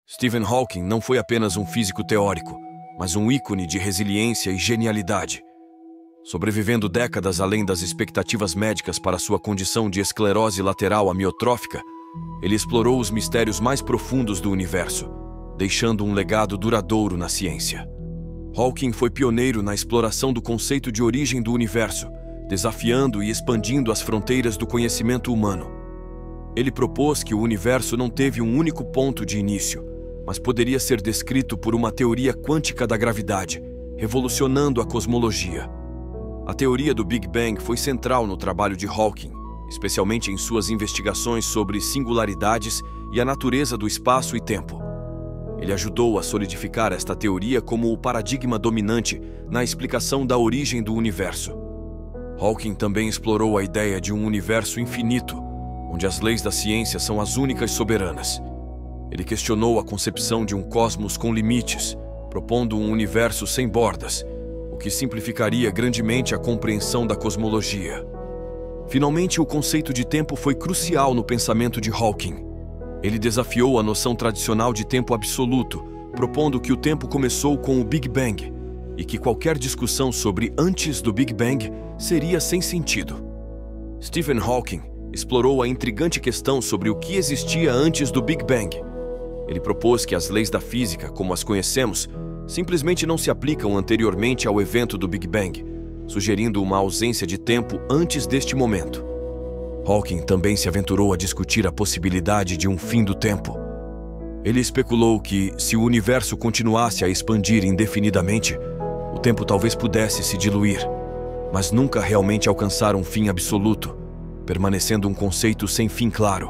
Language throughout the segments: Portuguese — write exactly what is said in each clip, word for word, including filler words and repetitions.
Stephen Hawking não foi apenas um físico teórico, mas um ícone de resiliência e genialidade. Sobrevivendo décadas além das expectativas médicas para sua condição de esclerose lateral amiotrófica, ele explorou os mistérios mais profundos do universo, deixando um legado duradouro na ciência. Hawking foi pioneiro na exploração do conceito de origem do universo, desafiando e expandindo as fronteiras do conhecimento humano. Ele propôs que o universo não teve um único ponto de início, mas poderia ser descrito por uma teoria quântica da gravidade, revolucionando a cosmologia. A teoria do Big Bang foi central no trabalho de Hawking, especialmente em suas investigações sobre singularidades e a natureza do espaço e tempo. Ele ajudou a solidificar esta teoria como o paradigma dominante na explicação da origem do universo. Hawking também explorou a ideia de um universo infinito, onde as leis da ciência são as únicas soberanas. Ele questionou a concepção de um cosmos com limites, propondo um universo sem bordas, o que simplificaria grandemente a compreensão da cosmologia. Finalmente, o conceito de tempo foi crucial no pensamento de Hawking. Ele desafiou a noção tradicional de tempo absoluto, propondo que o tempo começou com o Big Bang e que qualquer discussão sobre antes do Big Bang seria sem sentido. Stephen Hawking explorou a intrigante questão sobre o que existia antes do Big Bang. Ele propôs que as leis da física, como as conhecemos, simplesmente não se aplicam anteriormente ao evento do Big Bang, sugerindo uma ausência de tempo antes deste momento. Hawking também se aventurou a discutir a possibilidade de um fim do tempo. Ele especulou que, se o universo continuasse a expandir indefinidamente, o tempo talvez pudesse se diluir, mas nunca realmente alcançar um fim absoluto, permanecendo um conceito sem fim claro.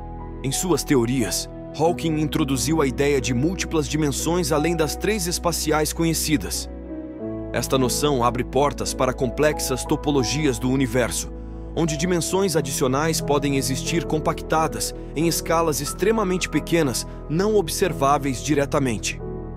Em suas teorias, Hawking introduziu a ideia de múltiplas dimensões além das três espaciais conhecidas. Esta noção abre portas para complexas topologias do universo, onde dimensões adicionais podem existir compactadas em escalas extremamente pequenas, não observáveis diretamente.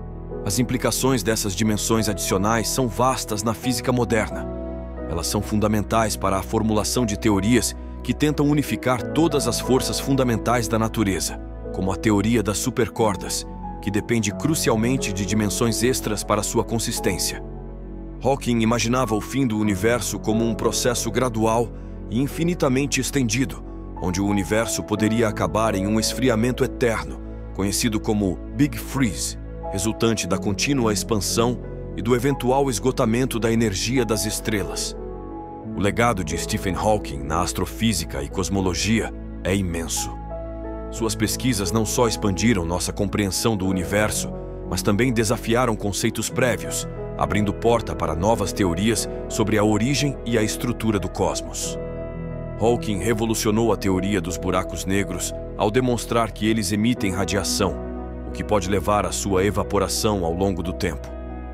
As implicações dessas dimensões adicionais são vastas na física moderna. Elas são fundamentais para a formulação de teorias que tentam unificar todas as forças fundamentais da natureza, como a teoria das supercordas, que depende crucialmente de dimensões extras para sua consistência. Hawking imaginava o fim do universo como um processo gradual e infinitamente estendido, onde o universo poderia acabar em um esfriamento eterno, conhecido como Big Freeze, resultante da contínua expansão e do eventual esgotamento da energia das estrelas. O legado de Stephen Hawking na astrofísica e cosmologia é imenso. Suas pesquisas não só expandiram nossa compreensão do universo, mas também desafiaram conceitos prévios, abrindo porta para novas teorias sobre a origem e a estrutura do cosmos. Hawking revolucionou a teoria dos buracos negros ao demonstrar que eles emitem radiação, o que pode levar à sua evaporação ao longo do tempo.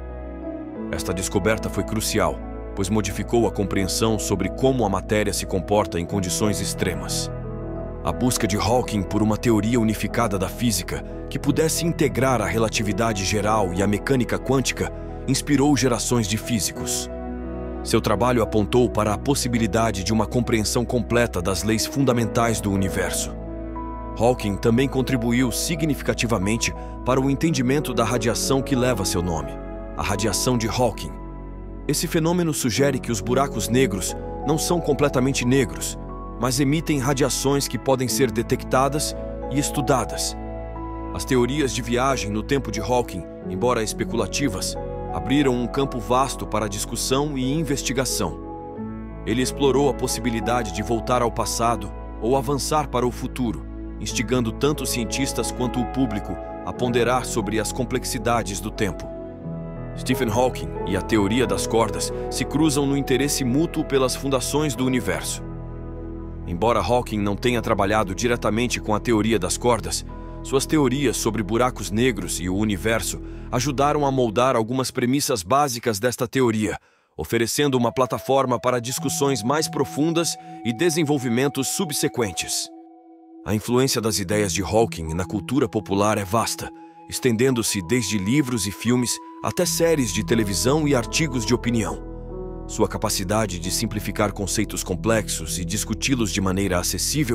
Esta descoberta foi crucial, pois modificou a compreensão sobre como a matéria se comporta em condições extremas. A busca de Hawking por uma teoria unificada da física que pudesse integrar a relatividade geral e a mecânica quântica inspirou gerações de físicos. Seu trabalho apontou para a possibilidade de uma compreensão completa das leis fundamentais do universo. Hawking também contribuiu significativamente para o entendimento da radiação que leva seu nome, a radiação de Hawking. Esse fenômeno sugere que os buracos negros não são completamente negros, mas emitem radiações que podem ser detectadas e estudadas. As teorias de viagem no tempo de Hawking, embora especulativas, abriram um campo vasto para discussão e investigação. Ele explorou a possibilidade de voltar ao passado ou avançar para o futuro, instigando tanto cientistas quanto o público a ponderar sobre as complexidades do tempo. Stephen Hawking e a teoria das cordas se cruzam no interesse mútuo pelas fundações do universo. Embora Hawking não tenha trabalhado diretamente com a teoria das cordas, suas teorias sobre buracos negros e o universo ajudaram a moldar algumas premissas básicas desta teoria, oferecendo uma plataforma para discussões mais profundas e desenvolvimentos subsequentes. A influência das ideias de Hawking na cultura popular é vasta, estendendo-se desde livros e filmes até séries de televisão e artigos de opinião. Sua capacidade de simplificar conceitos complexos e discuti-los de maneira acessível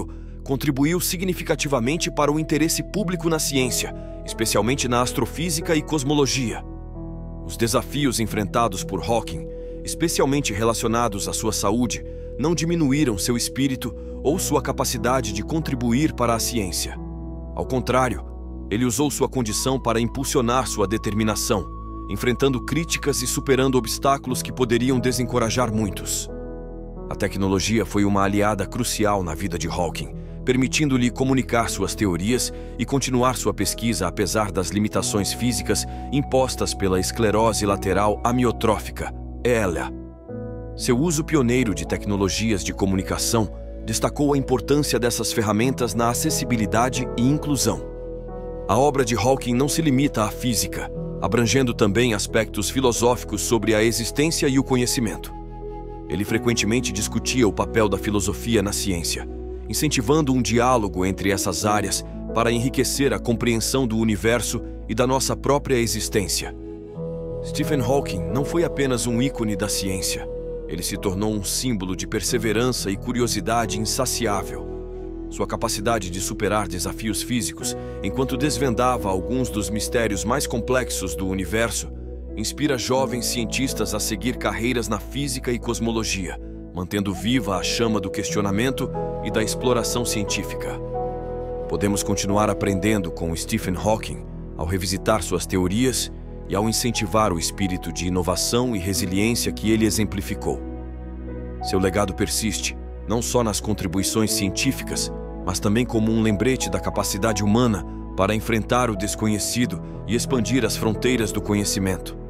contribuiu significativamente para o interesse público na ciência, especialmente na astrofísica e cosmologia. Os desafios enfrentados por Hawking, especialmente relacionados à sua saúde, não diminuíram seu espírito ou sua capacidade de contribuir para a ciência. Ao contrário, ele usou sua condição para impulsionar sua determinação, enfrentando críticas e superando obstáculos que poderiam desencorajar muitos. A tecnologia foi uma aliada crucial na vida de Hawking, permitindo-lhe comunicar suas teorias e continuar sua pesquisa apesar das limitações físicas impostas pela esclerose lateral amiotrófica, E L A. Seu uso pioneiro de tecnologias de comunicação destacou a importância dessas ferramentas na acessibilidade e inclusão. A obra de Hawking não se limita à física, abrangendo também aspectos filosóficos sobre a existência e o conhecimento. Ele frequentemente discutia o papel da filosofia na ciência, incentivando um diálogo entre essas áreas para enriquecer a compreensão do universo e da nossa própria existência. Stephen Hawking não foi apenas um ícone da ciência. Ele se tornou um símbolo de perseverança e curiosidade insaciável. Sua capacidade de superar desafios físicos enquanto desvendava alguns dos mistérios mais complexos do universo inspira jovens cientistas a seguir carreiras na física e cosmologia, mantendo viva a chama do questionamento e da exploração científica. Podemos continuar aprendendo com Stephen Hawking ao revisitar suas teorias e ao incentivar o espírito de inovação e resiliência que ele exemplificou. Seu legado persiste, não só nas contribuições científicas, mas também como um lembrete da capacidade humana para enfrentar o desconhecido e expandir as fronteiras do conhecimento.